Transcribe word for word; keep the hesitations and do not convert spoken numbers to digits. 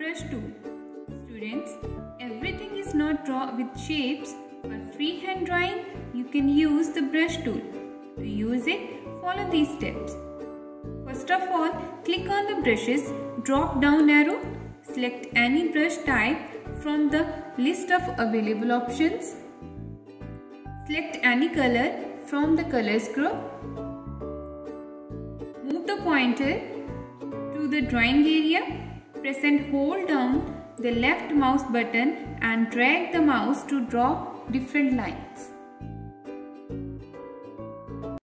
brush tool. Students, everything is not drawn with shapes. For freehand drawing, you can use the brush tool. To use it, follow these steps. First of all, click on the brushes drop down arrow. Select any brush type from the list of available options. Select any color from the colors group. Move the pointer to the drawing area. Press and hold down the left mouse button and drag the mouse to draw different lines.